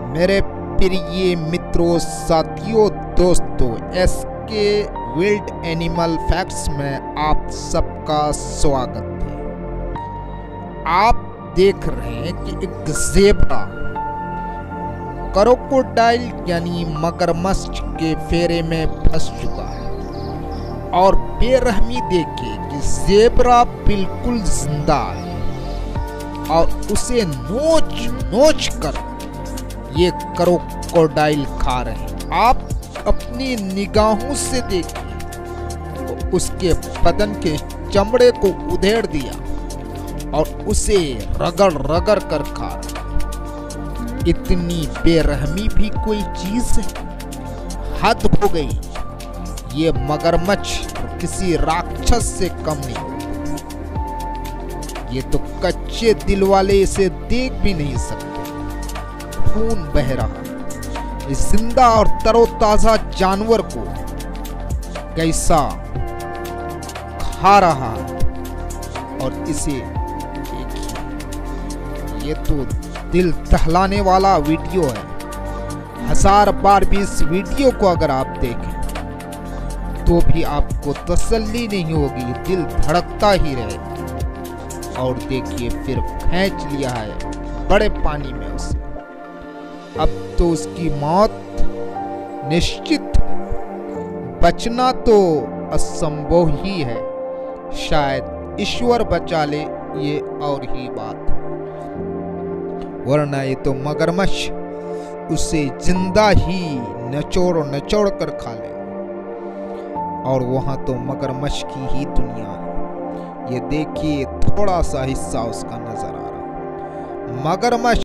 मेरे प्रिय मित्रों, साथियों, दोस्तों, एसके विल्ड एनिमल फैक्ट्स में आप सबका स्वागत है। आप देख रहे हैं कि एक ज़ेब्रा क्रोकोडाइल यानी मगरमच्छ के फेरे में फंस चुका है और बेरहमी देखिए कि ज़ेब्रा बिल्कुल जिंदा है और उसे नोच नोच कर ये क्रोकोडाइल खा रहे हैं। आप अपनी निगाहों से देखिए तो उसके बदन के चमड़े को उधेड़ दिया और उसे रगड़ रगड़ कर खा रहे। इतनी बेरहमी भी कोई चीज है? हद हो गई। ये मगरमच्छ किसी राक्षस से कम नहीं। ये तो कच्चे दिल वाले इसे देख भी नहीं सकते। खून बह रहा इस जिंदा और तरोताजा जानवर को कैसा खा रहा है। और इसे ये तो दिल दहलाने वाला वीडियो है। 1000 बार भी इस वीडियो को अगर आप देखें तो भी आपको तसल्ली नहीं होगी, दिल धड़कता ही रहेगा। और देखिए फिर खींच लिया है बड़े पानी में उसे। अब तो उसकी मौत निश्चित, बचना तो असंभव ही है। शायद ईश्वर बचा ले, ये और ही बात है, वरना ये तो मगरमच्छ उसे जिंदा ही नचोड़ नचोड़ कर खा ले। और वहां तो मगरमच्छ की ही दुनिया है। ये देखिए थोड़ा सा हिस्सा उसका नजर आ रहा है। मगरमच्छ